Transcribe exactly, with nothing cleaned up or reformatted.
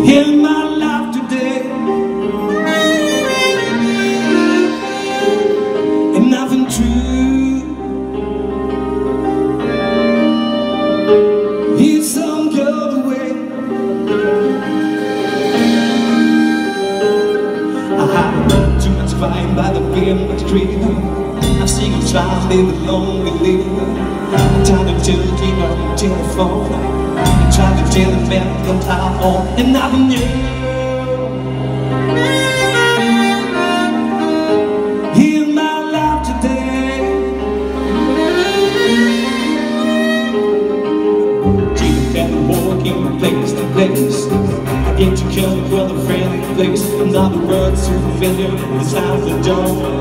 in my life today, and nothing true. He's some girl away. I have too much flying by the famous tree. I've seen him try to live a lonely life. Time to keep on the telephone. I tried to tell him that I'm out on, and I knew in my life today. Jesus and walking from place to place. I get to kill a brother, friend, place. Another word, super familiar, the sound of the door.